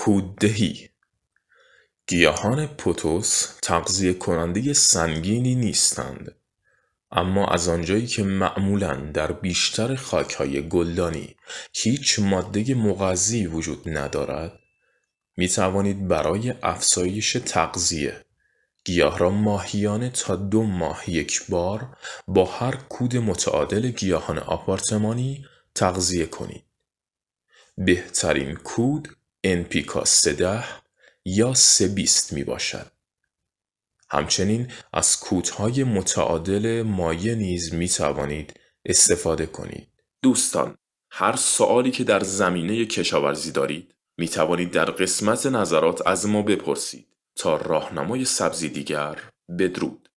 کودهای. گیاهان پوتوس تغذیه کننده سنگینی نیستند، اما از آنجایی که معمولا در بیشتر خاکهای گلدانی هیچ ماده مغذی وجود ندارد، می توانید برای افزایش تغذیه گیاه را ماهیانه تا 2 ماه یکبار با هر کود متعادل گیاهان آپارتمانی تغذیه کنید. بهترین کود NPK 13 یا 320 می باشد. همچنین از کودهای متعادل مایع نیز می توانید استفاده کنید. دوستان، هر سوالی که در زمینه کشاورزی دارید می توانید در قسمت نظرات از ما بپرسید. تا راهنمای سبزی دیگر، بدرود.